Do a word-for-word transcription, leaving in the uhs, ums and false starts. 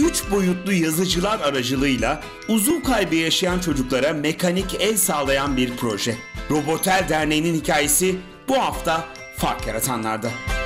üç boyutlu yazıcılar aracılığıyla uzuv kaybı yaşayan çocuklara mekanik el sağlayan bir proje. Robotel Derneği'nin hikayesi bu hafta Fark Yaratanlar'da.